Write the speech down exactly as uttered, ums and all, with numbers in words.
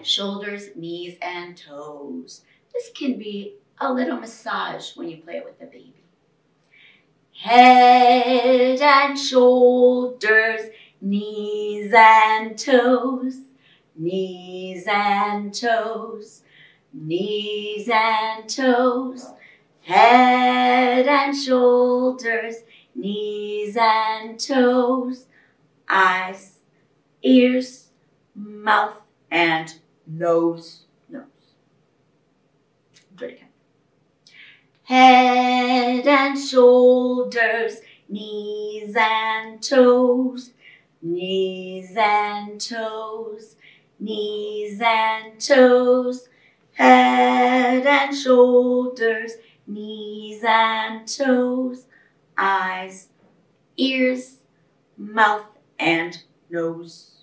shoulders, knees, and toes. This can be a little massage when you play it with the baby. Head and shoulders, knees and toes, knees and toes, knees and toes, head and shoulders, knees and toes, eyes, ears, mouth, and nose, nose. Do it again. Head and shoulders, knees and toes, knees and toes, knees and toes, head and shoulders, knees and toes, eyes, ears, mouth, and nose.